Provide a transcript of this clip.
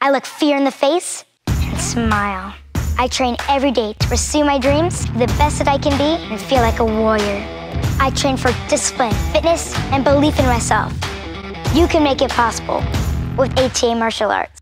I look fear in the face and smile. I train every day to pursue my dreams, be the best that I can be, and feel like a warrior. I train for discipline, fitness, and belief in myself. You can make it possible with ATA Martial Arts.